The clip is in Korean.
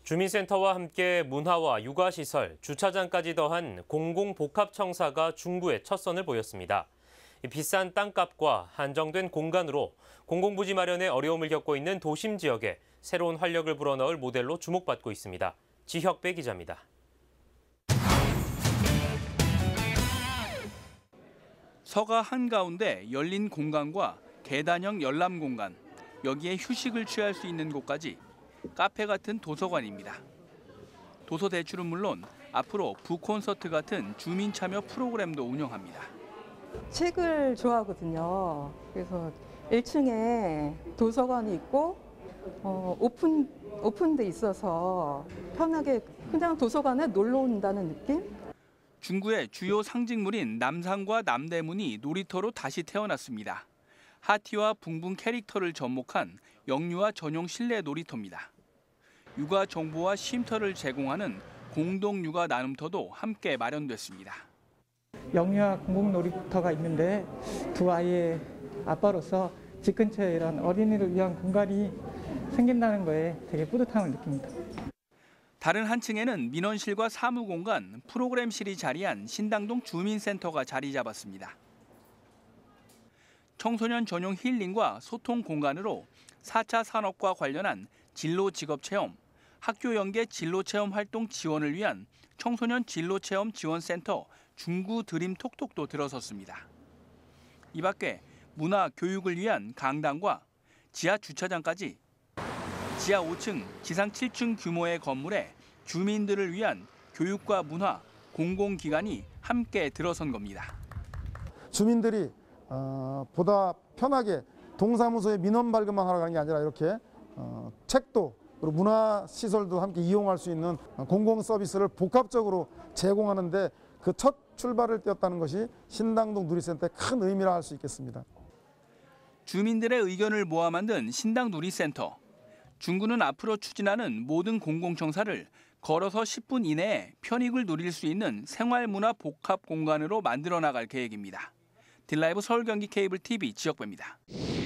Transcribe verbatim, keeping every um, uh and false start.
주민센터와 함께 문화와 육아시설, 주차장까지 더한 공공복합청사가 중구에 첫 선을 보였습니다. 비싼 땅값과 한정된 공간으로 공공부지 마련에 어려움을 겪고 있는 도심 지역에 새로운 활력을 불어넣을 모델로 주목받고 있습니다. 지혁배 기자입니다. 서가 한가운데 열린 공간과 계단형 열람 공간, 여기에 휴식을 취할 수 있는 곳까지 카페 같은 도서관입니다. 도서 대출은 물론 앞으로 북콘서트 같은 주민 참여 프로그램도 운영합니다. 책을 좋아하거든요. 그래서 일 층에 도서관이 있고 어, 오픈, 오픈돼 있어서 편하게 그냥 도서관에 놀러 온다는 느낌? 중구의 주요 상징물인 남산과 남대문이 놀이터로 다시 태어났습니다. 하티와 붕붕 캐릭터를 접목한 영유아 전용 실내 놀이터입니다. 육아 정보와 쉼터를 제공하는 공동 육아 나눔터도 함께 마련됐습니다. 영유아 공공 놀이터가 있는데 두 아이의 아빠로서 집 근처에 이런 어린이를 위한 공간이 생긴다는 거에 되게 뿌듯함을 느낍니다. 다른 한 층에는 민원실과 사무공간, 프로그램실이 자리한 신당동 주민센터가 자리 잡았습니다. 청소년 전용 힐링과 소통 공간으로 사 차 산업과 관련한 진로 직업 체험, 학교 연계 진로 체험 활동 지원을 위한 청소년 진로 체험 지원센터 중구 드림 톡톡도 들어섰습니다. 이 밖에 문화 교육을 위한 강당과 지하 주차장까지 지하 오 층, 지상 칠 층 규모의 건물에 주민들을 위한 교육과 문화, 공공기관이 함께 들어선 겁니다. 주민들이 어, 보다 편하게 동사무소에 민원 발급만 하러 가는 게 아니라 이렇게 어, 책도 그리고 문화시설도 함께 이용할 수 있는 공공 서비스를 복합적으로 제공하는데 그 첫 출발을 떼었다는 것이 신당동 누리센터의 큰 의미라 할 수 있겠습니다. 주민들의 의견을 모아 만든 신당 누리센터. 중구는 앞으로 추진하는 모든 공공청사를 걸어서 십 분 이내에 편익을 누릴 수 있는 생활문화 복합 공간으로 만들어 나갈 계획입니다. 딜라이브 서울 경기 케이블 티비 지혁배입니다.